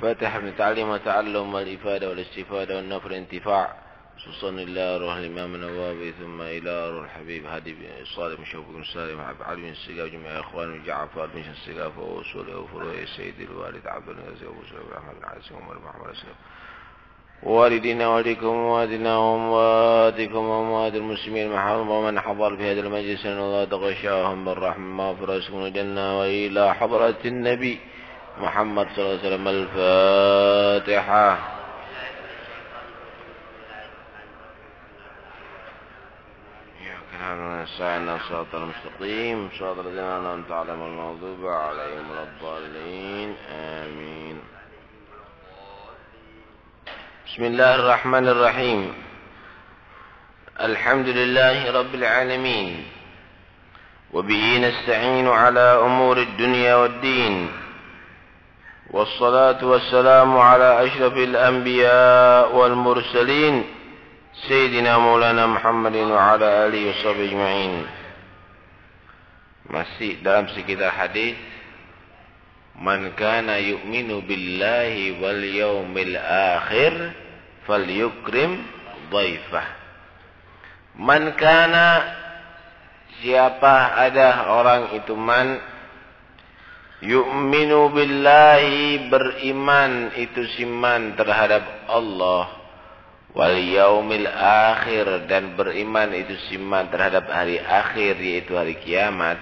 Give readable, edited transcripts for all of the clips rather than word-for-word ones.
فاتح من التعليم والتعلم والإفادة والاستفادة والنفع والانتفاع خصوصا إلى روح الإمام النووي ثم إلى روح الحبيب هادي بن صالح بن شوف بن سالم علي بن السقاف وجميع إخوانه جعفر بن السقاف وأصوله وفروعه السيد الوالد عبد العزيز أبو سليم بن أحمد بن عاصم وعمر بن محمد السلام والدينا والديكم ووالدنا وأمواتكم وأموات المسلمين ومن حضر في هذا المجلس أن الله تغشاهم بالرحمة وفرسكم الجنة وإلى حضرة النبي محمد صلى الله عليه وسلم. الفاتحة. نستعين الصراط المستقيم صراط الذين أنعمت عليهم غير المغضوب عليهم ولا الضالين آمين. بسم الله الرحمن الرحيم. الحمد لله رب العالمين وبه نستعين على أمور الدنيا والدين والصلاة والسلام على أشرف الأنبياء والمرسلين سيدنا مولانا Muhammad wa ala alihi washabihi ajma'in. Masih dalam sekitar hadis, man kana yu'minu billahi wal yawmil akhir falyukrim dhaifah. Man kana, siapa ada orang itu man yu'minu billahi, beriman itu siman terhadap Allah, wal yaumil akhir, dan beriman itu siman terhadap hari akhir yaitu hari kiamat,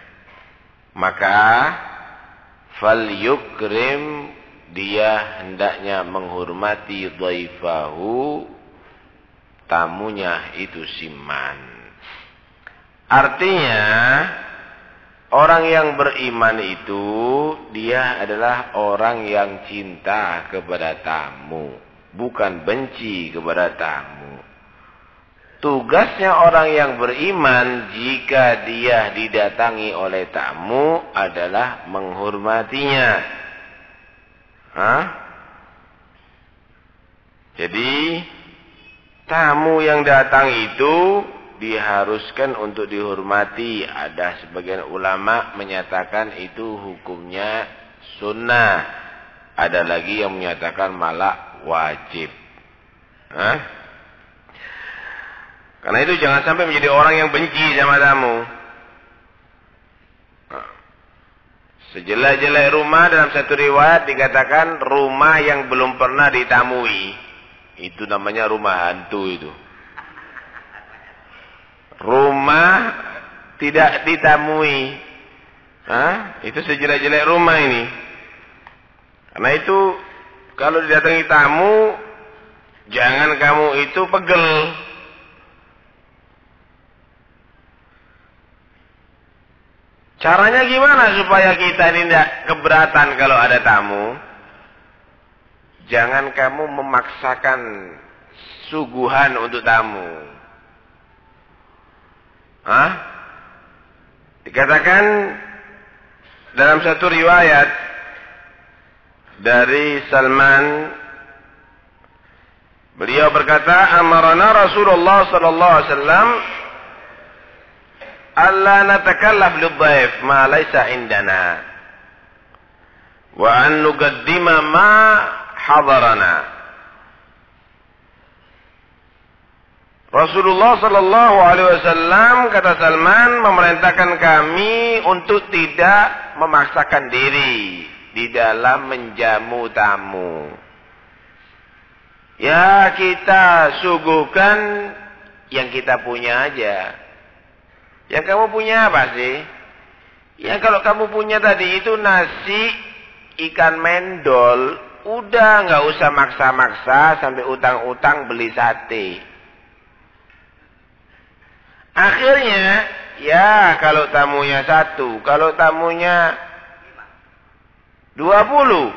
maka fal yukrim, dia hendaknya menghormati dhaifahu, tamunya itu siman. Artinya orang yang beriman itu dia adalah orang yang cinta kepada tamu, bukan benci kepada tamu. Tugasnya orang yang beriman jika dia didatangi oleh tamu adalah menghormatinya. Jadi tamu yang datang itu diharuskan untuk dihormati. Ada sebagian ulama menyatakan itu hukumnya sunnah. Ada lagi yang menyatakan malah wajib. Karena itu jangan sampai menjadi orang yang benci sama tamu. Sejelek-jelek rumah, dalam satu riwayat dikatakan rumah yang belum pernah ditamui, itu namanya rumah hantu itu. Rumah tidak ditamui, itu sejelek-jelek rumah ini. Karena itu kalau didatangi tamu, jangan kamu itu pegel. Caranya gimana supaya kita ini tidak keberatan kalau ada tamu? Jangan kamu memaksakan suguhan untuk tamu. Dikatakan dalam satu riwayat dari Salman, beliau berkata, amarana Rasulullah sallallahu alaihi wasallam alla natakallaf lidhaif ma laysa indana wa an nuqaddima ma hadarana. Rasulullah sallallahu alaihi wasallam, kata Salman, memerintahkan kami untuk tidak memaksakan diri di dalam menjamu tamu. Ya, kita suguhkan yang kita punya aja. Yang kamu punya apa sih? Ya, kalau kamu punya tadi itu nasi ikan mendol, udah nggak usah maksa-maksa sampai utang-utang beli sate. Akhirnya, ya kalau tamunya 1, kalau tamunya 20,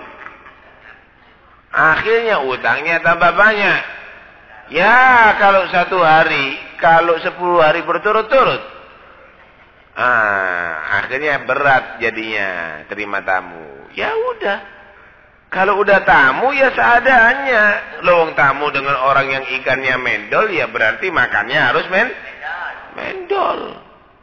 akhirnya utangnya tambah banyak. Ya kalau 1 hari, kalau 10 hari berturut-turut, akhirnya berat jadinya terima tamu. Ya udah, kalau udah tamu ya seadanya. Lowong tamu dengan orang yang ikannya mendol, ya berarti makannya harus mendol.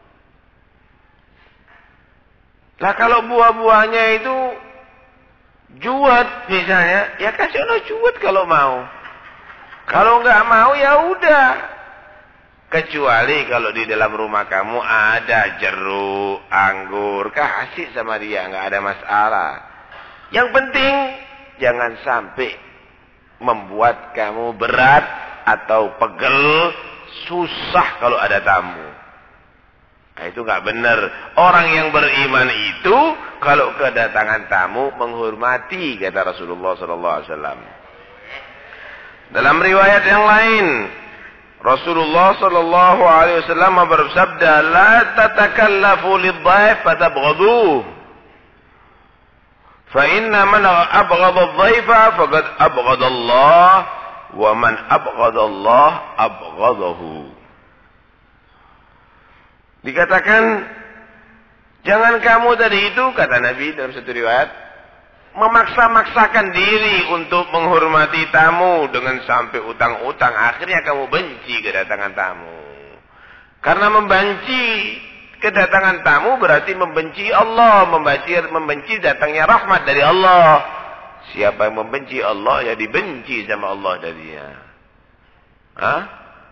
Lah kalau buah-buahnya itu juwet misalnya, ya kasih ono juwet kalau mau. Kalau nggak mau ya udah. Kecuali kalau di dalam rumah kamu ada jeruk, anggur, kasih sama dia, nggak ada masalah. Yang penting jangan sampai membuat kamu berat atau pegel, susah kalau ada tamu. Nah, itu nggak benar. Orang yang beriman itu kalau kedatangan tamu menghormati, kata Rasulullah SAW. Dalam riwayat yang lain, Rasulullah sallallahu alaihi wasallam bersabda, "La tatakallafu lidh-dhaif fatabghaduh. Fa inna man abghadha adh-dhaifa faqad abghadha Allah, wa man abghadha Allah abghadahu." Dikatakan, jangan kamu tadi itu, kata Nabi dalam satu riwayat, memaksa-maksakan diri untuk menghormati tamu dengan sampai utang-utang. Akhirnya kamu benci kedatangan tamu. Karena membenci kedatangan tamu berarti membenci Allah. Membenci datangnya rahmat dari Allah. Siapa yang membenci Allah, ya dibenci sama Allah darinya. Hah?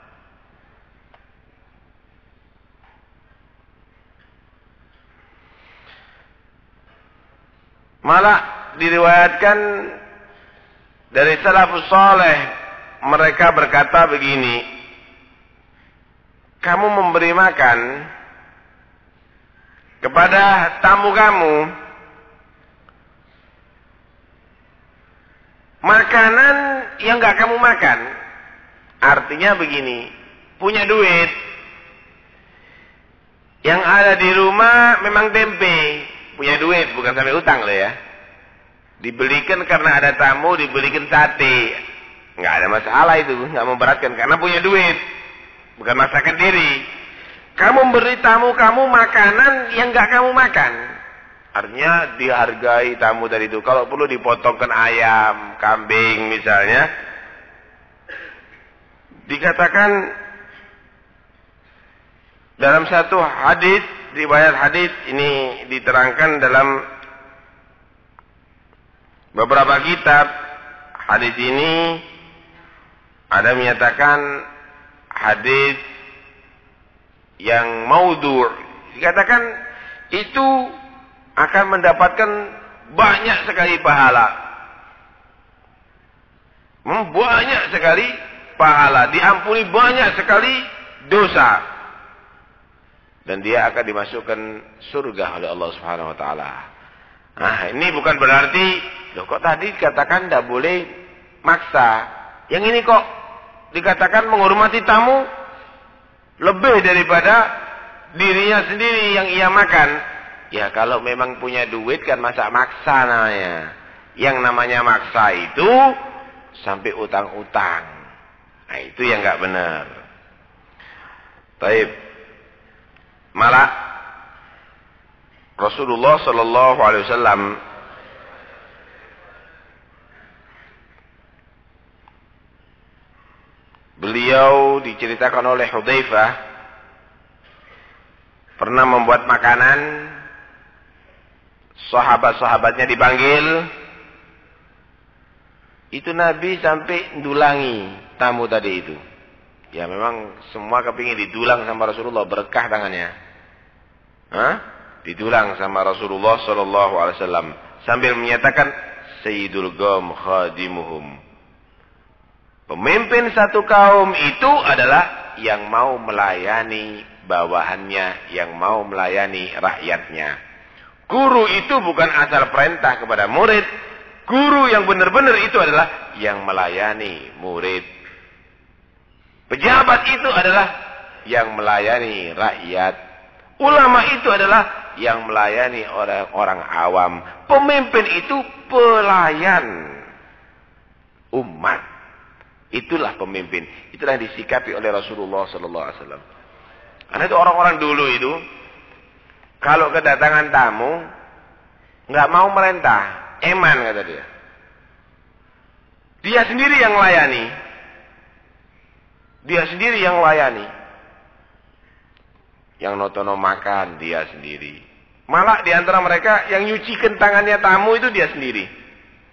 Malah diriwayatkan dari salafus saleh, mereka berkata begini, kamu memberi makan kepada tamu kamu makanan yang gak kamu makan. Artinya begini, punya duit, yang ada di rumah memang tempe, punya duit, bukan sampai utang loh ya. Dibelikan karena ada tamu, dibelikan sate. Nggak ada masalah itu, nggak memberatkan karena punya duit. Bukan masakan diri. Kamu beri tamu kamu makanan yang nggak kamu makan. Artinya dihargai tamu dari itu. Kalau perlu dipotongkan ayam, kambing misalnya. Dikatakan dalam satu hadis, riwayat hadis ini diterangkan dalam beberapa kitab. Hadis ini ada menyatakan hadis yang maudhu'. Dikatakan itu akan mendapatkan banyak sekali pahala. Banyak sekali pahala, diampuni banyak sekali dosa. Dan dia akan dimasukkan surga oleh Allah Subhanahu wa taala. Nah, ini bukan berarti, loh kok tadi dikatakan tidak boleh maksa. Yang ini kok dikatakan menghormati tamu lebih daripada dirinya sendiri yang ia makan. Ya kalau memang punya duit kan masa maksa namanya. Yang namanya maksa itu sampai utang-utang. Nah itu yang nggak benar. Taib. Malah Rasulullah sallallahu alaihi wasallam beliau diceritakan oleh Hudzaifah pernah membuat makanan, sahabat-sahabatnya dipanggil, itu Nabi sampai ndulangi tamu tadi itu. Ya memang semua kepingin didulang sama Rasulullah, berkah tangannya. Hah? Didulang sama Rasulullah sallallahu alaihi wasallam sambil menyatakan sayyidul qaum khadimuhum. Pemimpin satu kaum itu adalah yang mau melayani bawahannya, yang mau melayani rakyatnya. Guru itu bukan asal perintah kepada murid. Guru yang benar-benar itu adalah yang melayani murid. Pejabat itu adalah yang melayani rakyat. Ulama itu adalah yang melayani orang-orang awam. Pemimpin itu pelayan umat. Itulah pemimpin. Itulah yang disikapi oleh Rasulullah sallallahu alaihi wasallam. Karena itu orang-orang dulu itu kalau kedatangan tamu nggak mau merintah, eman kata dia. Dia sendiri yang melayani. Dia sendiri yang melayani. Yang notono makan dia sendiri. Malah di antara mereka yang nyucikan tangannya tamu itu dia sendiri.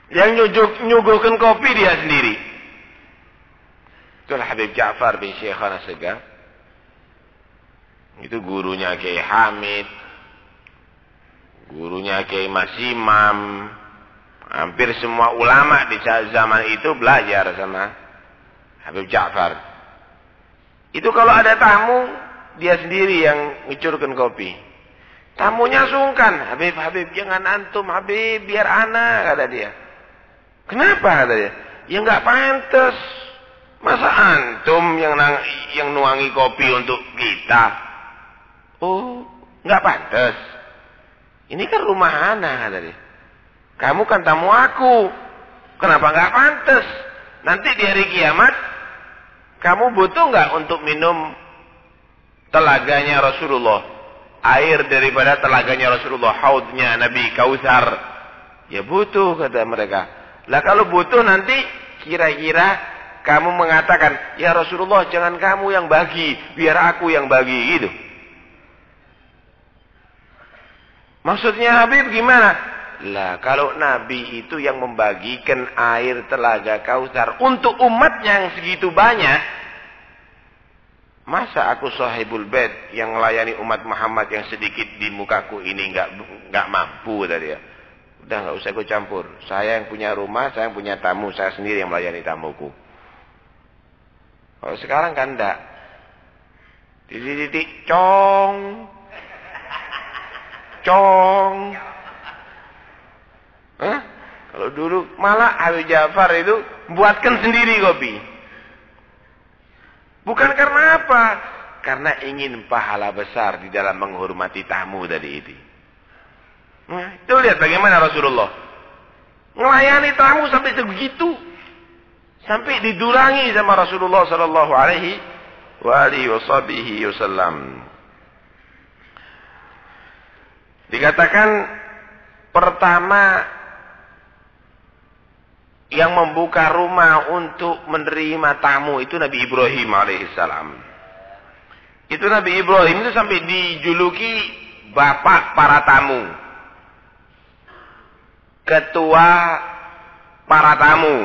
Yang nyuguhkan kopi dia sendiri. Itulah Habib Ja'far bin Syekhana Segaf. Itu gurunya Kiai Hamid. Gurunya Kiai Masimam. Hampir semua ulama di zaman itu belajar sama Habib Ja'far. Itu kalau ada tamu, dia sendiri yang ngecurkan kopi. Tamunya sungkan. Habib, jangan antum, Habib, biar ana, kata dia. Kenapa, kata dia? Ya nggak pantas. Masa antum yang nuangi kopi untuk kita? Oh, nggak pantas. Ini kan rumah ana, kata dia. Kamu kan tamu aku. Kenapa nggak pantas? Nanti di hari kiamat, kamu butuh nggak untuk minum telaganya Rasulullah? Air daripada telaganya Rasulullah, haudnya Nabi Kautsar. Ya butuh, kata mereka. Lah kalau butuh nanti kira-kira kamu mengatakan, ya Rasulullah jangan kamu yang bagi, biar aku yang bagi, gitu. Maksudnya Habib gimana? Lah kalau Nabi itu yang membagikan air telaga Kautsar untuk umatnya yang segitu banyak, masa aku sahibul bait yang melayani umat Muhammad yang sedikit di mukaku ini nggak mampu, tadi ya. Udah nggak usah gue campur. Saya yang punya rumah, saya yang punya tamu, saya sendiri yang melayani tamuku. Kalau sekarang kan enggak. Titik cong. Hah? Kalau dulu malah Habib Ja'far itu buatkan sendiri kopi. Bukan karena apa? Karena ingin pahala besar di dalam menghormati tamu tadi itu. Nah, itu lihat bagaimana Rasulullah melayani tamu sampai sebegitu, sampai didurangi sama Rasulullah sallallahu alaihi wasallam. Dikatakan pertama yang membuka rumah untuk menerima tamu itu Nabi Ibrahim alaihissalam. Itu Nabi Ibrahim itu sampai dijuluki bapak para tamu. Ketua para tamu.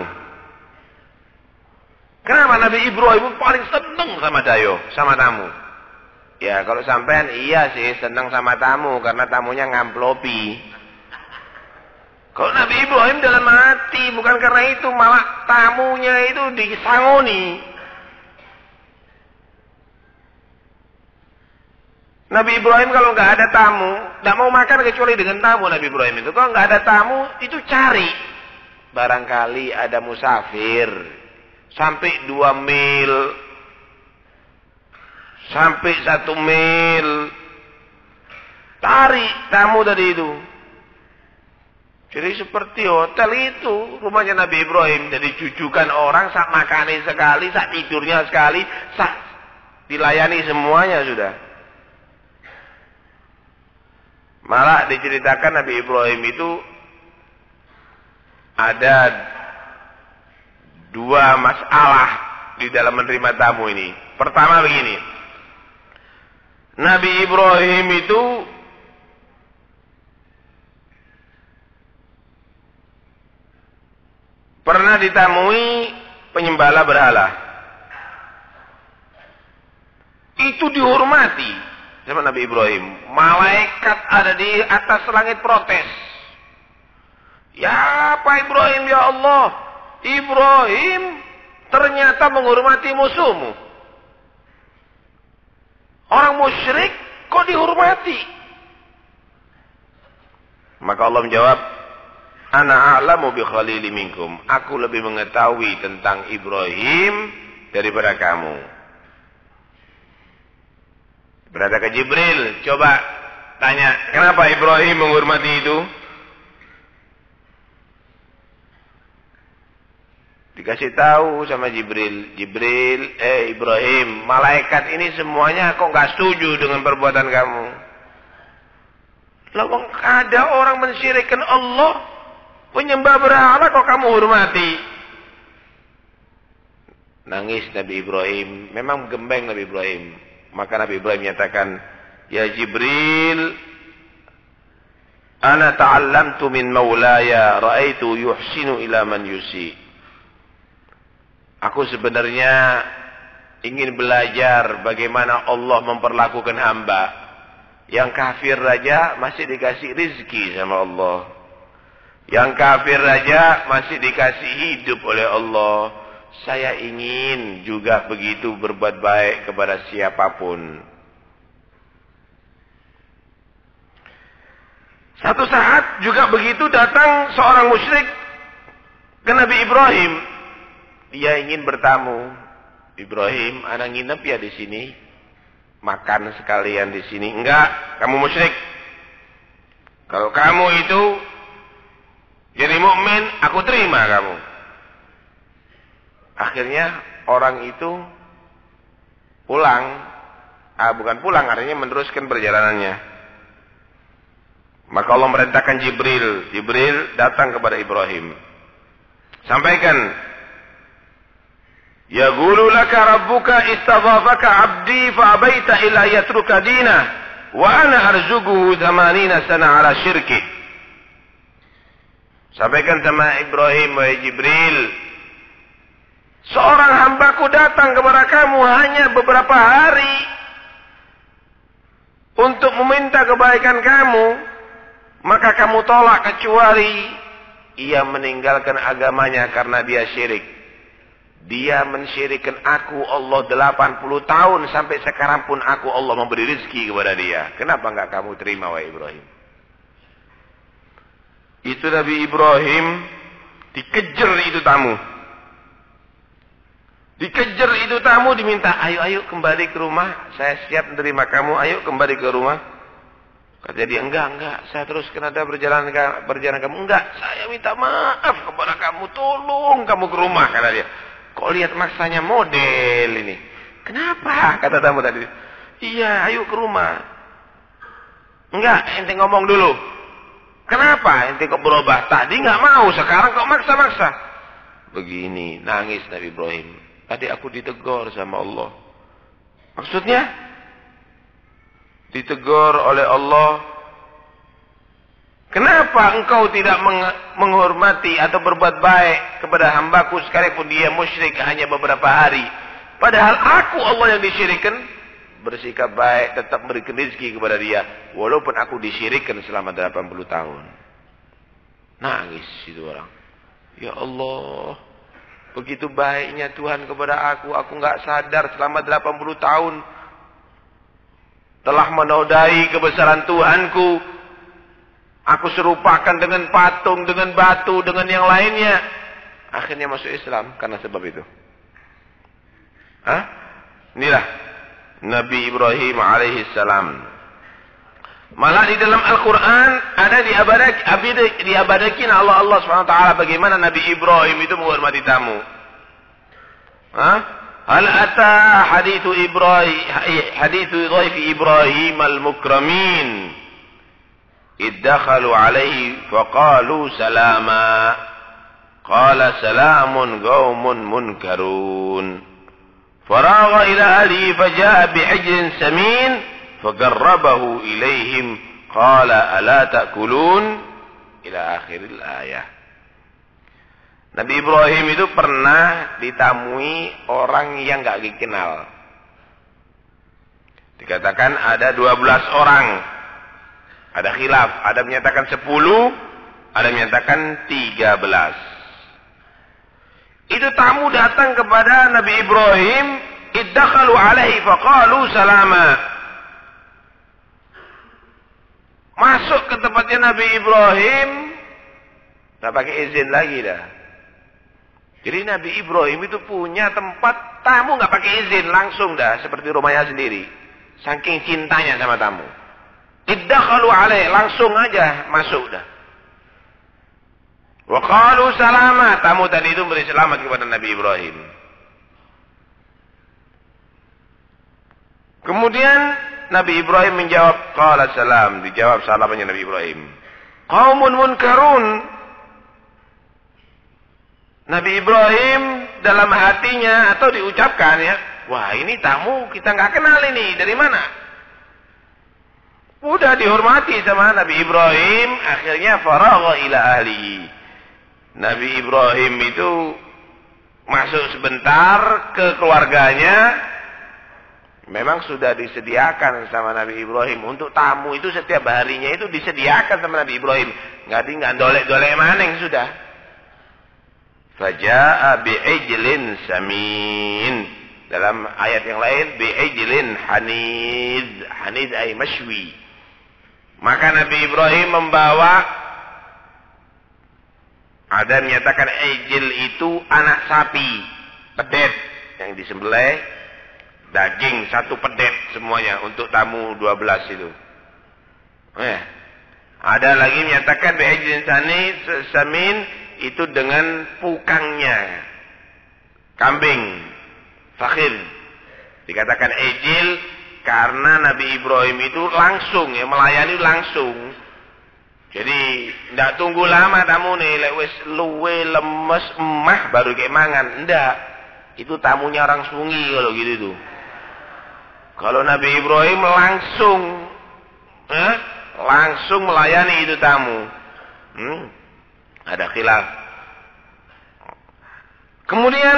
Kenapa Nabi Ibrahim paling senang sama tamu? Ya kalau sampean iya sih senang sama tamu karena tamunya ngamplopi. Kalau Nabi Ibrahim dalam hati, bukan karena itu, malah tamunya itu disangoni. Nabi Ibrahim kalau nggak ada tamu, nggak mau makan kecuali dengan tamu. Nabi Ibrahim itu kalau nggak ada tamu, itu cari. Barangkali ada musafir, sampai 2 mil, sampai 1 mil, cari tamu tadi itu. Jadi seperti hotel itu, rumahnya Nabi Ibrahim. Jadi jujukan orang, sak makani sekali, sak tidurnya sekali, sak dilayani semuanya sudah. Malah diceritakan Nabi Ibrahim itu ada 2 masalah di dalam menerima tamu ini. Pertama begini. Nabi Ibrahim itu pernah ditamui penyembala berhala. Itu dihormati sama Nabi Ibrahim. Malaikat ada di atas langit protes. Ya Pak Ibrahim, ya Allah, Ibrahim ternyata menghormati musuhmu. Orang musyrik kok dihormati? Maka Allah menjawab, Ana a'lamu bi khalili minkum. Aku lebih mengetahui tentang Ibrahim daripada kamu. Berada ke Jibril, coba tanya, kenapa Ibrahim menghormati itu? Dikasih tahu sama Jibril, Ibrahim, malaikat ini semuanya kok nggak setuju dengan perbuatan kamu. Lalu ada orang mensyirikkan Allah, penyembah berhala kok kamu hormati? Nangis Nabi Ibrahim, memang gembeng Nabi Ibrahim. Maka Nabi Ibrahim menyatakan, Ya Jibril, Ana ta'allamtu min maulaya ra'aitu yuhsinu ila man yusi. Aku sebenarnya ingin belajar bagaimana Allah memperlakukan hamba. Yang kafir raja masih dikasih rizki sama Allah. Yang kafir raja masih dikasih hidup oleh Allah. Saya ingin juga begitu berbuat baik kepada siapapun. Satu saat juga begitu datang seorang musyrik ke Nabi Ibrahim. Dia ingin bertamu. Ibrahim, anak nginep ya di sini. Makan sekalian di sini. Enggak, kamu musyrik. Kalau kamu itu jadi mukmin, aku terima kamu. Akhirnya orang itu pulang. Bukan pulang, artinya meneruskan perjalanannya. Maka Allah merintahkan Jibril. Jibril datang kepada Ibrahim. Sampaikan. Yaqulu laka rabbuka istadhafaka 'abdi fa abaita illa yatruka dinah wa ana arzuquhu 80 sana 'ala syirki. Sampaikan sama Ibrahim, wahai Jibril, seorang hambaku datang kepada kamu hanya beberapa hari untuk meminta kebaikan kamu, maka kamu tolak kecuali ia meninggalkan agamanya karena dia syirik. Dia mensyirikkan aku Allah 80 tahun sampai sekarang pun aku Allah memberi rezeki kepada dia. Kenapa enggak kamu terima wahai Ibrahim? Itu Nabi Ibrahim dikejar itu tamu. Dikejar itu tamu, diminta, ayo kembali ke rumah, saya siap menerima kamu, ayo kembali ke rumah. Kata dia, enggak, saya teruskan ada perjalanan kamu. Enggak, saya minta maaf kepada kamu, tolong kamu ke rumah, kata dia. Kok lihat maksanya model ini? Kenapa? Kata tamu tadi. Iya, ayo ke rumah. Enggak, ente ngomong dulu. Kenapa ente kok berubah? Tadi enggak mau, sekarang kok maksa-maksa. Begini, nangis Nabi Ibrahim. Tadi aku ditegur sama Allah. Maksudnya? Ditegur oleh Allah. Kenapa engkau tidak menghormati atau berbuat baik kepada hambaku sekalipun dia musyrik hanya beberapa hari? Padahal aku Allah yang disyirikkan, bersikap baik, tetap memberikan rezeki kepada dia. Walaupun aku disyirikkan selama 80 tahun. Nangis itu orang. Ya Allah, begitu baiknya Tuhan kepada aku enggak sadar selama 80 tahun telah menodai kebesaran Tuhanku. Aku serupakan dengan patung, dengan batu, dengan yang lainnya. Akhirnya masuk Islam karena sebab itu. Inilah Nabi Ibrahim alaihissalam. Malah di dalam Al-Quran ada diabadakin Allah SWT bagaimana Nabi Ibrahim itu menghormati tamu. Hal ata hadithu dhaifi Ibrahim al-mukramin. Iddakhalu alaihi faqalu salama. Qala salamun qaumun munkarun. Faragha ila ahlihi faja'a bi'ijlin samin faqarrabahu ilaihim qala ala ta'kulun ila akhiril ayah. Nabi Ibrahim itu pernah ditamui orang yang enggak dikenal. Dikatakan ada 12 orang. Ada khilaf, ada menyatakan 10, ada menyatakan 13. Itu tamu datang kepada Nabi Ibrahim, iddakhalu alaihi faqalu salama. Masuk ke tempatnya Nabi Ibrahim, tak pakai izin lagi dah. Jadi Nabi Ibrahim itu punya tempat tamu nggak pakai izin, langsung dah seperti rumahnya sendiri. Saking cintanya sama tamu. Iddakhalu alaih, langsung aja masuk dah. Wa qalu salama, tamu tadi itu beri selamat kepada Nabi Ibrahim. Kemudian Nabi Ibrahim menjawab, qala salam, dijawab salamnya Nabi Ibrahim. Qaumun munkarun. Nabi Ibrahim dalam hatinya atau diucapkan ya, wah ini tamu kita nggak kenal ini, dari mana? Udah dihormati sama Nabi Ibrahim, akhirnya faragha ila ahlihi. Nabi Ibrahim itu masuk sebentar ke keluarganya. Memang sudah disediakan sama Nabi Ibrahim. Untuk tamu itu setiap harinya itu disediakan sama Nabi Ibrahim. Nggak dolek-dolek maneng sudah. Faja'a bi'ijlin samin. Dalam ayat yang lain, bi'ijlin hanid. Hanid ay mashwi. Maka Nabi Ibrahim membawa, ada menyatakan ijil itu anak sapi, pedet yang disembelih, daging satu pedet semuanya untuk tamu 12 itu. Ada lagi menyatakan bi'ijlin samin itu dengan pukangnya, kambing, fakhir. Dikatakan ijil karena Nabi Ibrahim itu langsung ya, melayani langsung. Jadi ndak tunggu lama tamu nih, lek wis luwe lemes emah baru kayak mangan. Ndak. Itu tamunya orang sungi kalau gitu tuh. Kalau Nabi Ibrahim langsung melayani itu tamu. Ada khilaf. Kemudian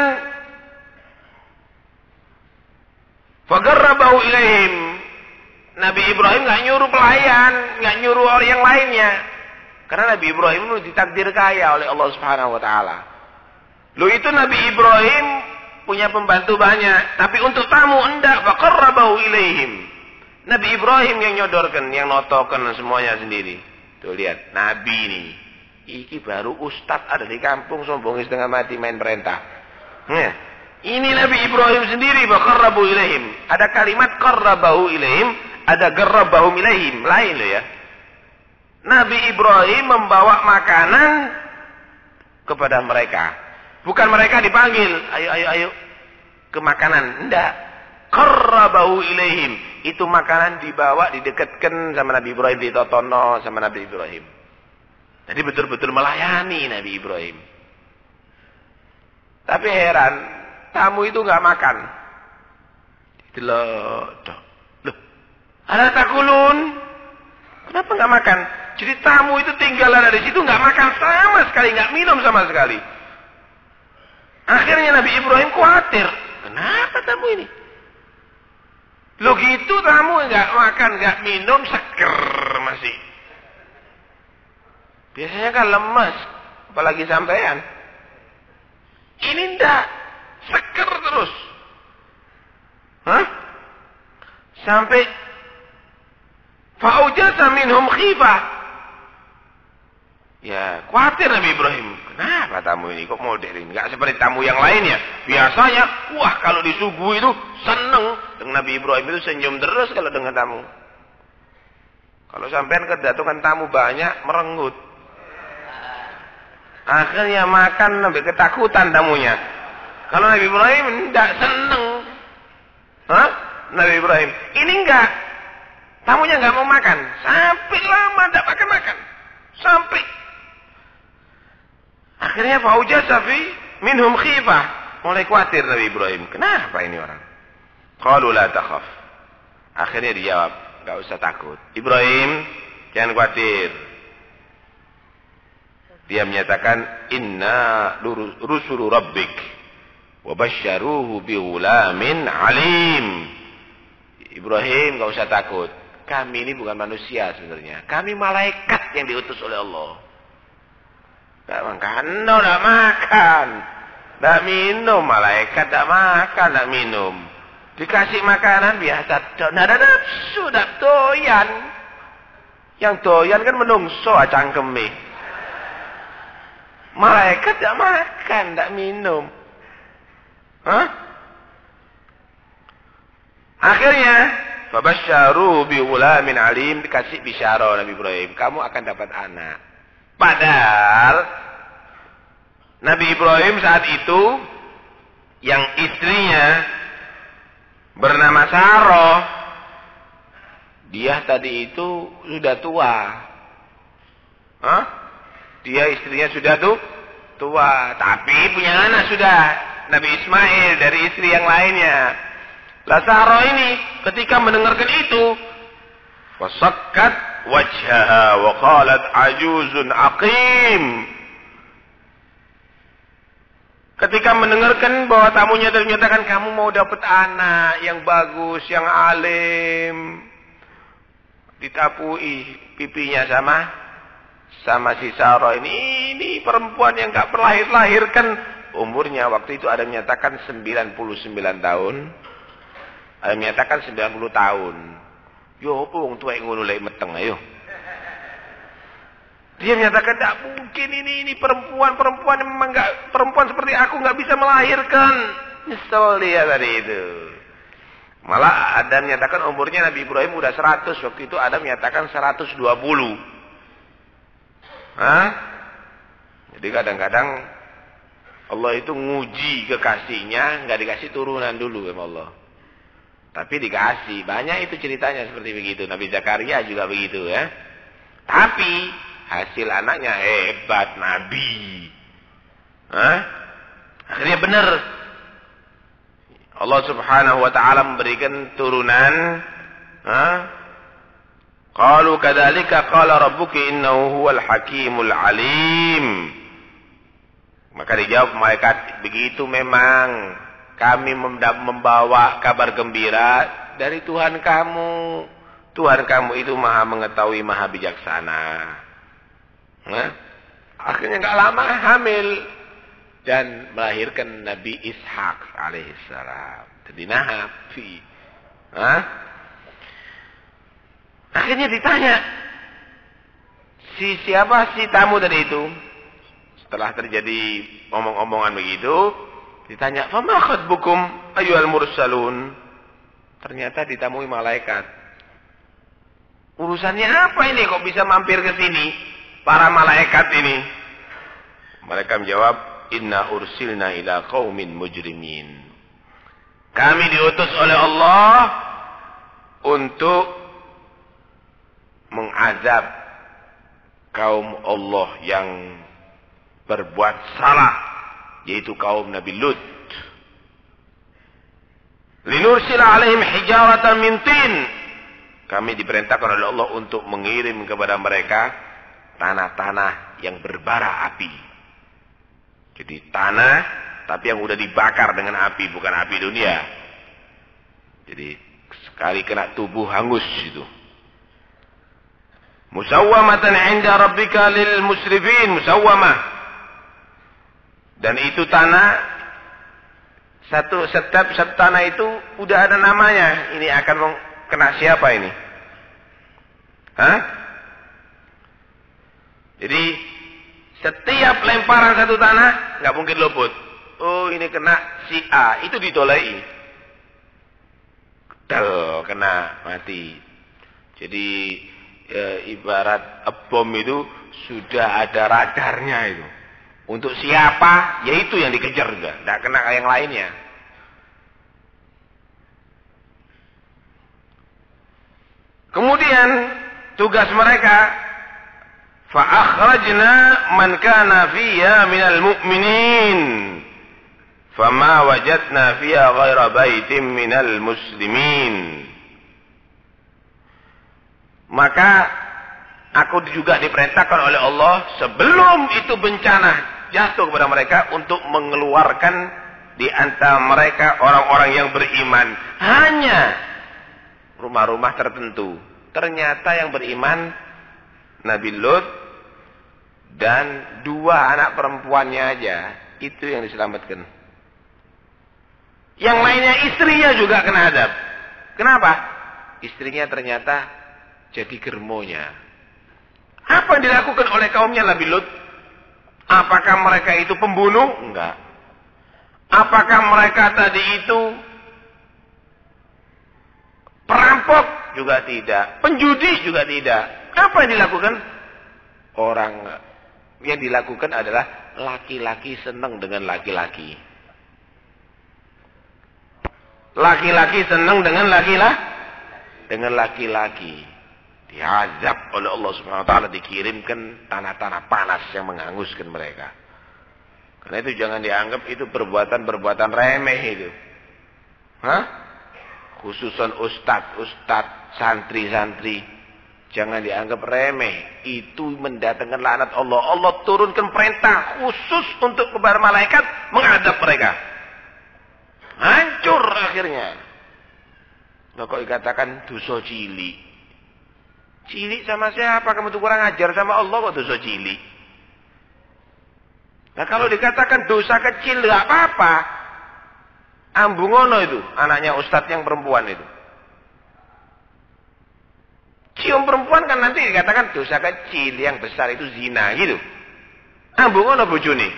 fagarrabahu ilaihim. Nabi Ibrahim nggak nyuruh pelayan, nggak nyuruh orang yang lainnya. Karena Nabi Ibrahim itu ditakdir kaya oleh Allah Subhanahu wa taala. Lo itu Nabi Ibrahim punya pembantu banyak, tapi untuk tamu enggak, faqarrabahu ilaihim. Nabi Ibrahim yang nyodorkan, yang notokan semuanya sendiri. Tuh lihat, Nabi nih. Iki baru ustaz ada di kampung sombong setengah mati main perintah. Ini Nabi Ibrahim sendiri, faqarrabu ilaihim. Ada kalimat qarrabahu ilaihim, ada garrabahum ilaihim, lain loh ya. Nabi Ibrahim membawa makanan kepada mereka. Bukan mereka dipanggil, ayo ke makanan, enggak. Qarrabahu ilaihim. Itu makanan dibawa, didekatkan sama Nabi Ibrahim, ditotono sama Nabi Ibrahim. Jadi betul-betul melayani Nabi Ibrahim. Tapi heran, tamu itu nggak makan. Loh, ala takulun. Kenapa nggak makan? Jadi tamu itu tinggal ada di situ nggak makan sama sekali, nggak minum sama sekali. Akhirnya Nabi Ibrahim khawatir. Kenapa tamu ini? Lo gitu tamu nggak makan, nggak minum, seger masih. Biasanya kan lemas, apalagi sampean. Ini ndak, seger terus. Sampai fa'ujasa minhum khifah. Ya, khawatir Nabi Ibrahim. Kenapa tamu ini kok model ini? Enggak seperti tamu yang lainnya. Biasanya, wah kalau disuguhi itu seneng. Dengan Nabi Ibrahim itu senyum terus kalau dengan tamu. Kalau sampean kedatangan tamu banyak, merenggut. Akhirnya makan sampai ketakutan tamunya. Kalau Nabi Ibrahim enggak seneng. Nabi Ibrahim. Ini enggak. Tamunya enggak mau makan. Sampai lama enggak makan-makan. Sampai. Akhirnya faujasa fi minhum khifah. Mulai khawatir Nabi Ibrahim. Kenapa ini orang? Qalu la takhaf. Akhirnya dijawab, enggak usah takut. Ibrahim, jangan khawatir. Dia menyatakan inna rusulu rabbik wa basyaruhu bi ghulamin alim. Ibrahim enggak usah takut. Kami ini bukan manusia sebenarnya. Kami malaikat yang diutus oleh Allah. Tak makan, tak makan. Tak minum, malaikat tak makan, tak minum. Dikasih makanan biasa. Tak ada nafsu, tak doyan. Yang doyan kan menungso cangkeme. Malaikat tak makan, tak minum. Akhirnya fabasyaru bi ghulamin alim, dikasih bisyara Nabi Ibrahim, kamu akan dapat anak. Padahal Nabi Ibrahim saat itu yang istrinya bernama Sarah, dia tadi itu sudah tua. Dia istrinya sudah tua, tapi punya anak sudah, Nabi Ismail dari istri yang lainnya. Lah Sarah ini ketika mendengarkan itu, Fasakkat wajhaha wa qalat ajuzun aqim. Ketika mendengarkan bahwa tamunya menyatakan kamu mau dapat anak yang bagus, yang alim, ditapui pipinya sama si Sarah ini perempuan yang enggak berlahir-lahirkan. Umurnya waktu itu ada menyatakan 99 tahun, ada menyatakan 90 tahun. Yo apa wong tuwek ngono lek meteng ayo. Dia menyatakan tak mungkin ini perempuan memang enggak, perempuan seperti aku enggak bisa melahirkan. Nyesel dia tadi itu. Malah ada menyatakan umurnya Nabi Ibrahim udah 100, waktu itu ada menyatakan 120. Hah? Jadi kadang-kadang Allah itu nguji kekasihnya, enggak dikasih turunan dulu sama Allah. Tapi dikasih. Banyak itu ceritanya seperti begitu. Nabi Zakaria juga begitu ya. Tapi hasil anaknya hebat Nabi. Hah? Akhirnya benar. Allah Subhanahu wa taala memberikan turunan. Hah? Qalu kadzalika qala rabbuka innahu huwal hakimul alim. Maka dijawab malaikat, begitu memang kami membawa kabar gembira dari Tuhan kamu. Tuhan kamu itu maha mengetahui, maha bijaksana. Nah, akhirnya enggak lama hamil dan melahirkan Nabi Ishak alaihissalam. Jadi Nabi. Hah? Akhirnya ditanya, siapa si tamu tadi itu? Setelah terjadi omong-omongan begitu, ditanya, "Fama khatbukum ayyuhal mursalun?" Ternyata ditamui malaikat. Urusannya apa ini kok bisa mampir ke sini para malaikat ini? Mereka menjawab, "Inna ursilna ila qaumin mujrimin." Kami diutus oleh Allah untuk mengazab kaum Allah yang berbuat salah, yaitu kaum Nabi Lut. Linursila alaihim hijaratan min tin. Kami diperintahkan oleh Allah untuk mengirim kepada mereka tanah-tanah yang berbara api. Jadi tanah tapi yang udah dibakar dengan api, bukan api dunia. Jadi sekali kena tubuh hangus itu. Musawwamatan 'inda rabbika lil musrifin, musawwamah. Dan itu tanah, satu tanah itu udah ada namanya. Ini akan kena siapa ini? Hah? Jadi setiap lemparan satu tanah nggak mungkin luput. Oh ini kena si A, itu ditolai. Del kena mati. Jadi ibarat bom itu sudah ada radarnya itu. Untuk siapa, yaitu yang dikejar juga. Tidak kena yang lainnya. Kemudian tugas mereka, فَأَخْرَجْنَا مَنْ كَانَ فِيهَا مِنَ الْمُؤْمِنِينَ فَمَا وَجَدْنَا فِيهَا غَيْرَ بَيْتٍ مِنَ الْمُسْلِمِينَ. Maka aku juga diperintahkan oleh Allah sebelum itu bencana jatuh kepada mereka untuk mengeluarkan di antara mereka orang-orang yang beriman. Hanya rumah-rumah tertentu. Ternyata yang beriman Nabi Lut dan 2 anak perempuannya aja. Itu yang diselamatkan. Yang lainnya istrinya juga kena adab. Kenapa? Istrinya ternyata jadi germonya. Apa yang dilakukan oleh kaumnya Nabi Lut? Apakah mereka itu pembunuh? Enggak. Apakah mereka tadi itu perampok? Juga tidak. Penjudi? Juga tidak. Apa yang dilakukan? Orang yang dilakukan adalah laki-laki senang dengan laki-laki. Laki-laki senang dengan laki-laki. Diazab oleh Allah Subhanahu wa taala, dikirimkan tanah-tanah panas yang menghanguskan mereka. Karena itu jangan dianggap itu perbuatan-perbuatan remeh itu. Hah? Khususan ustadz, santri-santri. Jangan dianggap remeh. Itu mendatangkan laknat Allah. Allah turunkan perintah khusus untuk kepada malaikat mengadab mereka. Hancur akhirnya. Nah, kok dikatakan dosa cilik. Cilik sama siapa? Kamu tuh kurang ajar sama Allah kok dosa cilik. Nah, kalau dikatakan dosa kecil enggak apa-apa. Ambungono itu, anaknya ustadz yang perempuan itu. Cium perempuan kan nanti dikatakan dosa kecil, yang besar itu zina gitu. Ambungono bojone.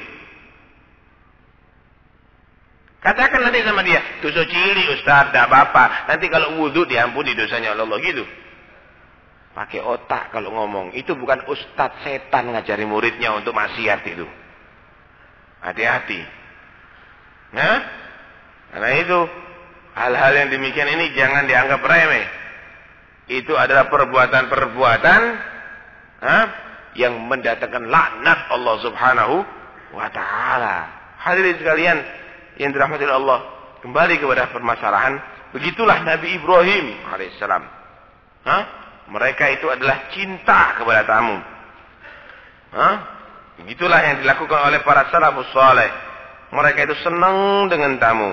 Katakan nanti sama dia, dosa cilik ustaz, tidak apa-apa. Nanti kalau wudhu diampuni dosanya Allah gitu. Pakai otak kalau ngomong. Itu bukan ustaz setan ngajari muridnya untuk maksiat itu. Hati-hati. Nah, karena itu hal-hal yang demikian ini jangan dianggap remeh. Itu adalah perbuatan-perbuatan yang mendatangkan laknat Allah Subhanahu wa taala. Hadirin sekalian yang dirahmati Allah, kembali kepada permasalahan, begitulah Nabi Ibrahim alaihissalam. Mereka itu adalah cinta kepada tamu. Begitulah yang dilakukan oleh para salafus saleh. Mereka itu senang dengan tamu.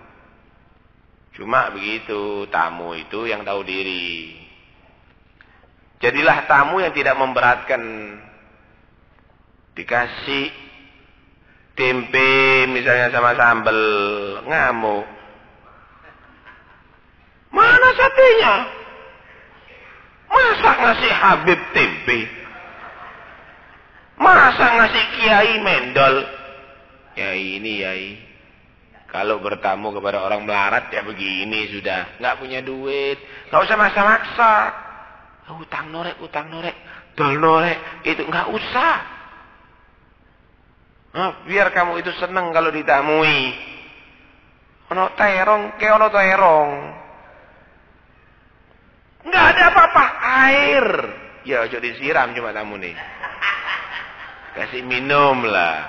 Cuma begitu, tamu itu yang tahu diri. Jadilah tamu yang tidak memberatkan. Dikasih tempe misalnya sama sambal, ngamuk. Mana satenya? Masa ngasih Habib tempe? Masa ngasih kiai mendol? Ya ini yai. Kalau bertamu kepada orang melarat ya begini sudah. Nggak punya duit. Nggak usah maksa-maksa. Utang norek. Dol norek. Itu nggak usah. Biar kamu itu seneng kalau ditamui. Ono terong, ke ono terong. Nggak ada apa-apa. Air. Ya ojo disiram cuma tamu nih. Kasih minum lah.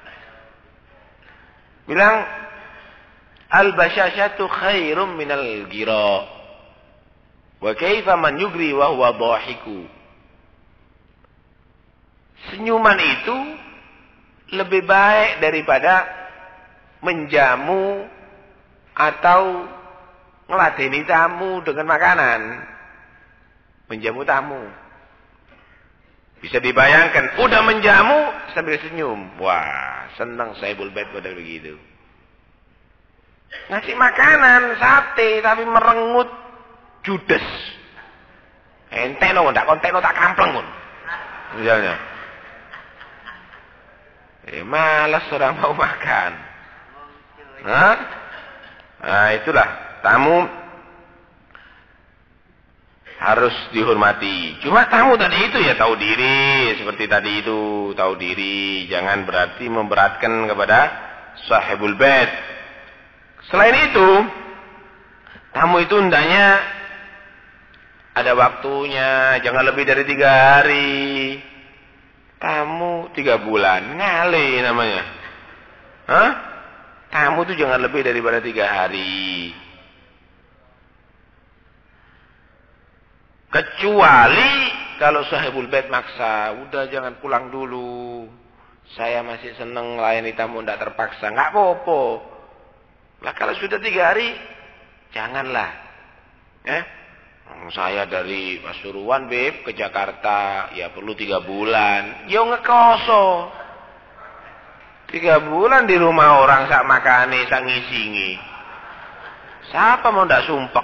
Bilang al-basyasyatu khairum minal gira. Wa kaifa man yugri wa huwa dhahiku. Senyuman itu lebih baik daripada menjamu atau ngeladeni tamu dengan makanan. Menjamu tamu. Bisa dibayangkan, udah menjamu sambil senyum. Wah, senang Saibul Bait pada begitu. Ngasih makanan, sate, tapi merengut judes. Ente no, ndak konten no tak kampleng pun. Misalnya. Malas orang mau makan. Nah, itulah tamu harus dihormati. Cuma tamu tadi itu ya tahu diri, seperti tadi itu tahu diri, jangan berarti memberatkan kepada sahibul bait. Selain itu, tamu itu hendaknya ada waktunya, jangan lebih dari 3 hari. Tamu 3 bulan, ngale namanya. Tamu itu jangan lebih daripada 3 hari. Kecuali kalau sahibul bait maksa, udah jangan pulang dulu. Saya masih seneng layani tamu, tidak terpaksa, nggak apa-apa. Lah kalau sudah 3 hari, janganlah. Saya dari Pasuruan Beb ke Jakarta, ya perlu 3 bulan. Yo ngekoso. 3 bulan di rumah orang sak makane, sak ngisingi. Siapa mau ndak sumpek?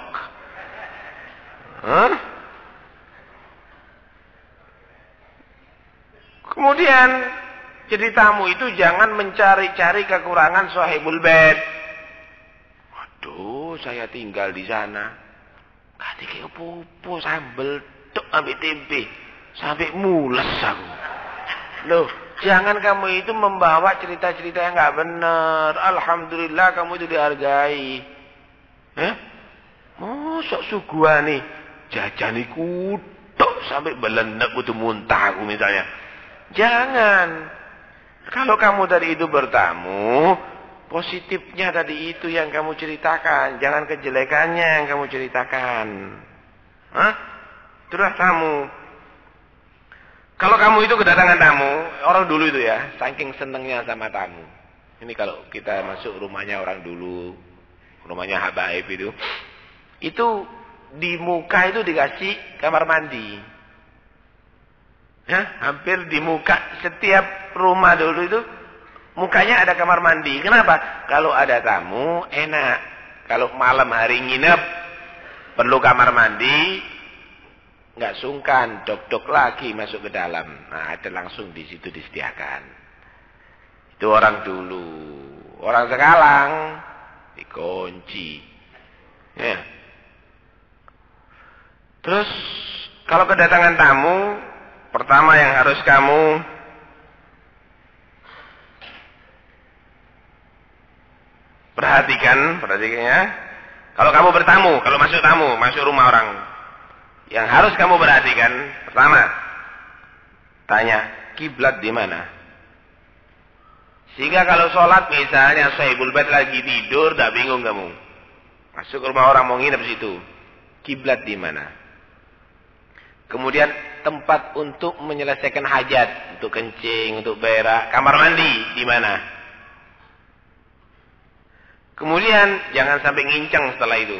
Kemudian jadi tamu itu jangan mencari-cari kekurangan sahibul bait. Waduh, saya tinggal di sana. Kati ke opo-opo sambel tok ambek tempe. Sampai mules aku. Loh, jangan kamu itu membawa cerita-cerita yang enggak benar. Alhamdulillah kamu itu dihargai. Mosok suguhane jajani kutok sampai belenek kudu muntah aku misalnya. Jangan. Kalau kamu tadi itu bertamu, positifnya tadi itu yang kamu ceritakan, jangan kejelekannya yang kamu ceritakan. Itulah tamu. Kalau kamu itu kedatangan tamu, orang dulu itu ya, saking senengnya sama tamu. Ini kalau kita masuk rumahnya orang dulu, rumahnya habaib itu di muka itu dikasih kamar mandi. Ya, hampir di muka setiap rumah dulu itu mukanya ada kamar mandi. Kenapa? Kalau ada tamu enak. Kalau malam hari nginep perlu kamar mandi. Nggak sungkan, dok-dok lagi masuk ke dalam. Nah, ada langsung di situ disediakan. Itu orang dulu. Orang sekarang dikunci. Ya. Terus kalau kedatangan tamu, pertama yang harus kamu perhatikannya. Kalau kamu bertamu, kalau masuk tamu, masuk rumah orang. Yang harus kamu perhatikan, pertama, tanya, kiblat di mana? Sehingga kalau sholat misalnya sahibul bait lagi tidur, tak bingung kamu. Masuk ke rumah orang mau nginep situ. Kiblat di mana? Kemudian tempat untuk menyelesaikan hajat, untuk kencing, untuk berak, kamar mandi di mana? Kemudian jangan sampai ngincang setelah itu.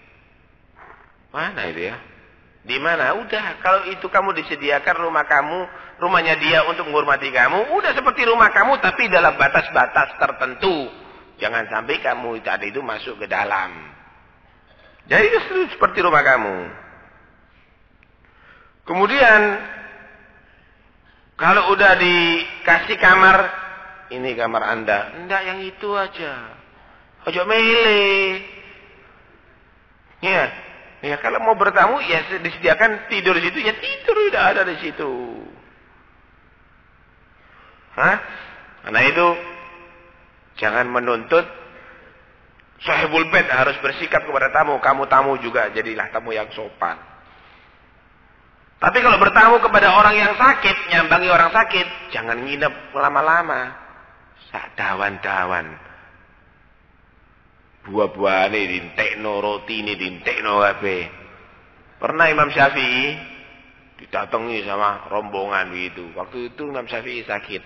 Mana itu ya? Di mana? Udah, kalau itu kamu disediakan rumah kamu, rumahnya dia untuk menghormati kamu, udah seperti rumah kamu tapi dalam batas-batas tertentu. Jangan sampai kamu tadi itu masuk ke dalam. Jadi itu seperti rumah kamu. Kemudian kalau udah dikasih kamar, ini kamar Anda, enggak yang itu aja. Ojo milih. Ya. Ya kalau mau bertamu ya disediakan tidur di situ, ya tidur udah ada di situ. Karena itu jangan menuntut sahibul bait harus bersikap kepada tamu, kamu tamu juga jadilah tamu yang sopan. Tapi kalau bertamu kepada orang yang sakit, nyambangi orang sakit, jangan nginep lama-lama. Sak dawan-dawan. Buah-buah ini dintekno, roti ini dintekno kabeh. Pernah Imam Syafi'i didatangi sama rombongan begitu. Waktu itu Imam Syafi'i sakit.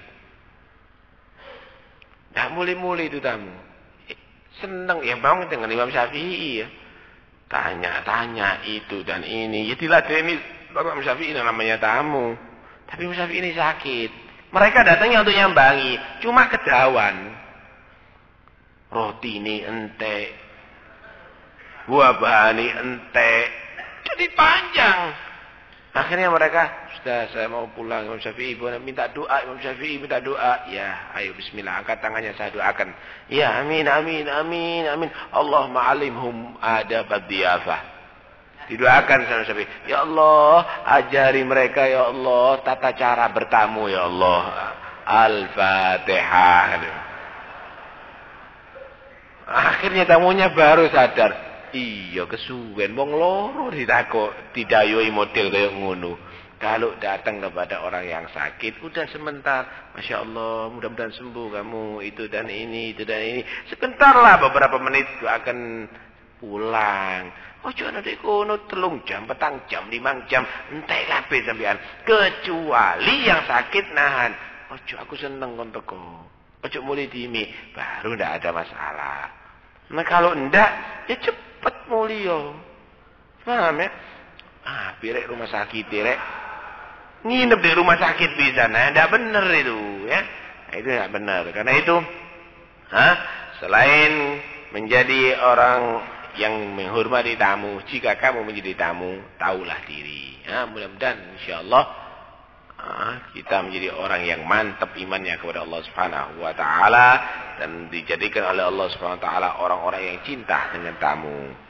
Nggak mulai-mulai itu tamu. Seneng ya bang dengan Imam Syafi'i ya. Tanya-tanya itu dan ini. Ya diladeni Imam Syafi'i namanya tamu. Tapi Imam Syafi'i ini sakit. Mereka datangnya untuk nyambangi. Cuma kedawan. Roti ini entek, buah-buahan ini entek, jadi panjang. Akhirnya mereka, sudah saya mau pulang Imam Syafi'i, minta doa Imam Syafi'i minta doa. Ya, ayo Bismillah, angkat tangannya saya doakan. Ya, amin, amin, amin, amin. Allahumma alimhum adab ad-diyafah. Didoakan sama Syafi'i. Ya Allah, ajari mereka ya Allah tata cara bertamu ya Allah. Al-Fatihah. Akhirnya tamunya baru sadar, iya kesuwen wong loro didayoi model kayak ngono. Kalau datang kepada orang yang sakit, udah sebentar, Masya Allah, mudah-mudahan sembuh kamu, itu dan ini, itu dan ini. Sebentarlah beberapa menit akan pulang. Ojo ana dek kono 3 jam, 4 jam, 5 jam, entek kabeh sampean. Kecuali yang sakit nahan. Ojo aku seneng kon teko. Ojo mulai dimi, baru ndak ada masalah. Nah kalau ndak, ya cepet mulio. Paham ya? Pirek rumah sakit, pirek. Nginep di rumah sakit bisa, nah ndak bener itu, ya. Nah, itu ndak bener. Karena itu, selain menjadi orang yang menghormati tamu, jika kamu menjadi tamu, taulah diri. Mudah-mudahan insyaallah kita menjadi orang yang mantap imannya kepada Allah Subhanahu wa taala dan dijadikan oleh Allah Subhanahu wa taala orang-orang yang cinta dengan tamu.